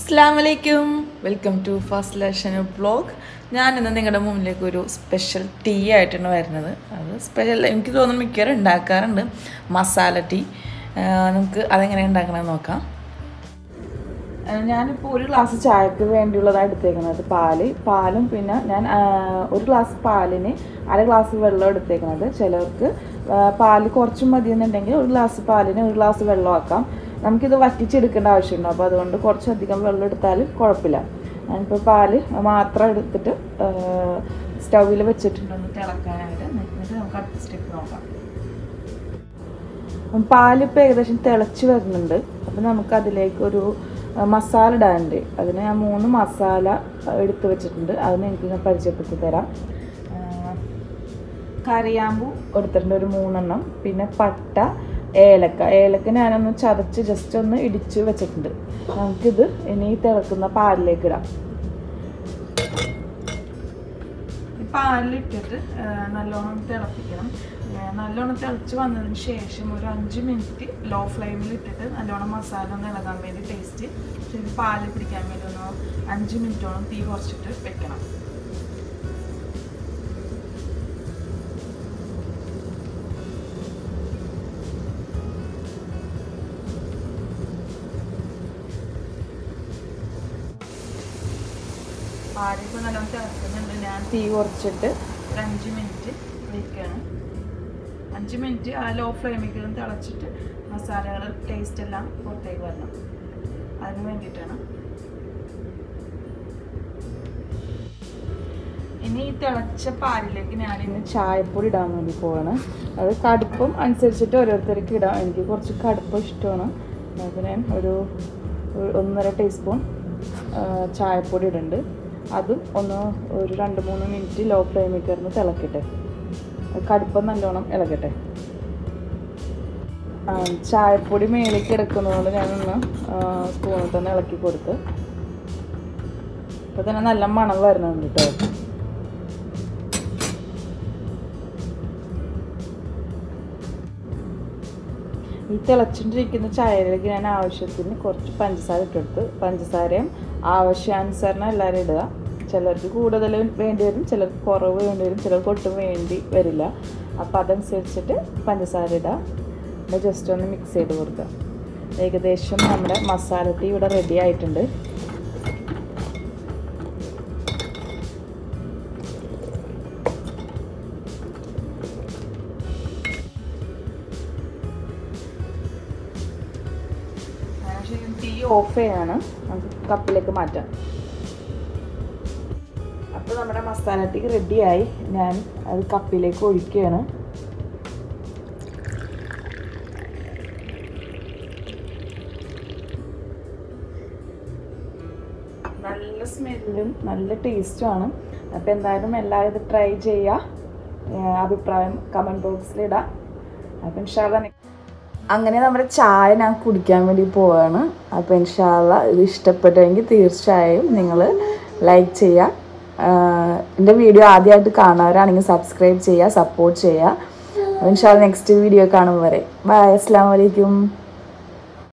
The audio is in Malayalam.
Assalamualaikum. Welcome to Fast Lesson Vlog. ഞാൻ ഇന്ന് നിങ്ങളുടെ മുന്നിലേക്ക് ഒരു സ്പെഷ്യൽ ടീ ആയിട്ടാണ് വരുന്നത്. അത് സ്പെഷ്യൽ എനിക്ക് തോന്നുന്നു മിക്കവാറും ഉണ്ടാക്കാറുണ്ട് മസാല ടീ. നമുക്ക് അതെങ്ങനെയാണ് ഉണ്ടാക്കണമെന്ന് നോക്കാം. ഞാനിപ്പോൾ ഒരു ഗ്ലാസ് ചായക്ക് വേണ്ടിയുള്ളതാണ് എടുത്തേക്കുന്നത്. പാലും പിന്നെ ഞാൻ ഒരു ഗ്ലാസ് പാലിന് അര ഗ്ലാസ് വെള്ളം എടുത്തേക്കുന്നത്. ചിലർക്ക് പാല് കുറച്ച് മതിയെന്നുണ്ടെങ്കിൽ ഒരു ഗ്ലാസ് പാലിന് ഒരു ഗ്ലാസ് വെള്ളം ആക്കാം. നമുക്കിത് വറ്റിച്ചെടുക്കേണ്ട ആവശ്യമുണ്ട്. അപ്പോൾ അതുകൊണ്ട് കുറച്ചധികം വെള്ളം എടുത്താലും കുഴപ്പമില്ല. ഞാനിപ്പോൾ പാല് മാത്രം എടുത്തിട്ട് സ്റ്റൗവിൽ വെച്ചിട്ടുണ്ടെന്ന് തിളക്കാനായിട്ട്. എന്നിട്ട് നമുക്ക് അടുത്ത സ്റ്റെപ്പ് നോക്കാം. പാലിപ്പോൾ ഏകദേശം തിളച്ച് വരുന്നുണ്ട്. അപ്പോൾ നമുക്കതിലേക്കൊരു മസാല ഇടാനുണ്ട്. അതിന് ഞാൻ 3 മസാല എടുത്ത് വെച്ചിട്ടുണ്ട്. അതിന് എനിക്ക് ഞാൻ പരിചയപ്പെടുത്തി തരാം. കറിയാമ്പൂ എടുത്തിട്ടുണ്ട് ഒരു 3 എണ്ണം. പിന്നെ പട്ട, ഏലക്ക ഞാനൊന്ന് ചതച്ച് ജസ്റ്റ് ഒന്ന് ഇടിച്ച് വെച്ചിട്ടുണ്ട്. നമുക്കിത് ഇനി തിളക്കുന്ന പാലിലേക്ക് ഇടാം. പാലിലിട്ടിട്ട് നല്ലോണം തിളപ്പിക്കണം. നല്ലോണം തിളച്ച് വന്നതിന് ശേഷം ഒരു 5 മിനിറ്റ് ലോ ഫ്ലെയിമിൽ ഇട്ടിട്ട് നല്ലോണം മസാല ഒന്ന് ഇളകാൻ വേണ്ടി ടേസ്റ്റ് ഇത് പാല് പിടിക്കാൻ വേണ്ടി ഒന്ന് 5 മിനിറ്റോളം തീ കുറച്ചിട്ട് വെക്കണം. പാലിപ്പോൾ നല്ലോണം തിളക്കുന്നുണ്ട്. ഞാൻ തീ കുറച്ചിട്ട് ഒരു 5 മിനിറ്റ് വയ്ക്കുകയാണ്. 5 മിനിറ്റ് ആ ലോ ഫ്ലെയിമിലും തിളച്ചിട്ട് മസാലകൾ ടേസ്റ്റ് എല്ലാം പുറത്തേക്ക് വരണം. അതിന് വേണ്ടിയിട്ടാണ്. ഇനി ഈ തിളച്ച പാലിലേക്ക് ഞാനിന്ന് ചായപ്പൊടി ഇടാൻ വേണ്ടി പോവാണ്. അത് കടുപ്പം അനുസരിച്ചിട്ട് ഓരോരുത്തർക്ക് ഇടാം. എനിക്ക് കുറച്ച് കടുപ്പം ഇഷ്ടമാണ്. അപ്പോൾ ഞാൻ ഒരു 1.5 ടീസ്പൂൺ ചായപ്പൊടി ഇടുന്നുണ്ട്. അതും ഒരു 2-3 മിനിറ്റ് ലോ ഫ്ലെയിമിൽ കിടന്ന് തിളക്കട്ടെ. കടുപ്പം നല്ലോണം ഇളകട്ടെ. ചായപ്പൊടി മേലേക്ക് എടുക്കുന്നതുകൊണ്ട് ഞാനൊന്ന് സ്പൂണിൽ തന്നെ ഇളക്കി കൊടുത്ത്. അപ്പോൾ തന്നെ നല്ല മണം വരുന്നുണ്ട് കേട്ടോ. ഈ തിളച്ചിട്ടിരിക്കുന്ന ചായയിലേക്ക് ഞാൻ ആവശ്യത്തിന് കുറച്ച് പഞ്ചസാര ഇട്ടെടുത്ത്. പഞ്ചസാരയും ആവശ്യാനുസരണം എല്ലാവരും ഇടുക. ചിലർക്ക് കൂടുതൽ വേണ്ടി വരും, ചിലർക്ക് കുറവ് വേണ്ടി വരും, ചിലർക്ക് ഒട്ടും വേണ്ടി വരില്ല. അപ്പോൾ അതനുസരിച്ചിട്ട് പഞ്ചസാര ഇടുക. പിന്നെ ജസ്റ്റ് ഒന്ന് മിക്സ് ചെയ്ത് കൊടുക്കുക. ഏകദേശം നമ്മുടെ മസാല ടീ ഇവിടെ റെഡി ആയിട്ടുണ്ട്. ടീ ഓഫ് ചെയ്യാണ്. നമുക്ക് കപ്പിലേക്ക് മാറ്റാം. അപ്പോൾ നമ്മുടെ മസാല ടീ റെഡിയായി. ഞാൻ അത് കപ്പിലേക്ക് ഒഴിക്കുകയാണ്. നല്ല സ്മെല്ലും നല്ല ടേസ്റ്റുമാണ്. അപ്പോൾ എന്തായാലും എല്ലാവരും ഇത് ട്രൈ ചെയ്യുക. അഭിപ്രായം കമൻറ്റ് ബോക്സിലിടാം. അപ്പം ഇൻഷാല്ലാ അങ്ങനെ നമ്മുടെ ചായ ഞാൻ കുടിക്കാൻ വേണ്ടി പോവാണ്. അപ്പോൾ ഇൻഷാല്ലാ ഇത് ഇഷ്ടപ്പെട്ടെങ്കിൽ തീർച്ചയായും നിങ്ങൾ ലൈക്ക് ചെയ്യുക. എൻ്റെ വീഡിയോ ആദ്യമായിട്ട് കാണുന്നവരാണെങ്കിൽ സബ്സ്ക്രൈബ് ചെയ്യുക, സപ്പോർട്ട് ചെയ്യുക. ഇൻഷാല്ലാ നെക്സ്റ്റ് വീഡിയോ കാണുമ്പോൾ വരെ ബൈ. അസ്സലാമു അലൈക്കും.